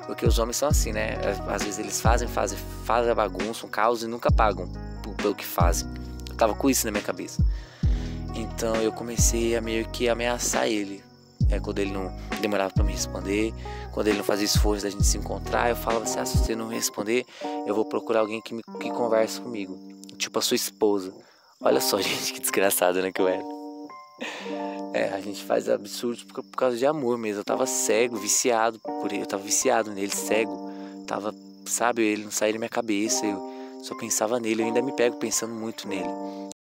Porque os homens são assim, né? Às vezes eles fazem a bagunça, um caos e nunca pagam pelo que fazem. Eu tava com isso na minha cabeça. Então eu comecei a meio que ameaçar ele. Quando ele não demorava pra me responder, quando ele não fazia esforço da gente se encontrar, eu falava assim, se você não responder, eu vou procurar alguém que converse comigo. Tipo a sua esposa. Olha só, gente, que desgraçado, né, que eu era. A gente faz absurdos por causa de amor mesmo. Eu tava cego, viciado por ele. Eu tava viciado nele, cego. Tava, sabe, ele não saía da minha cabeça. Eu só pensava nele, eu ainda me pego pensando muito nele.